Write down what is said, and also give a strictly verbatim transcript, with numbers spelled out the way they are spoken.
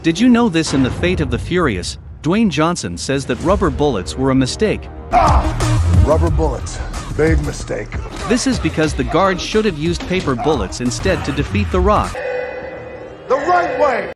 Did you know this? In The Fate of the Furious, Dwayne Johnson says that rubber bullets were a mistake. Ah! Rubber bullets. Big mistake. This is because the guards should have used paper bullets instead to defeat The Rock. The right way!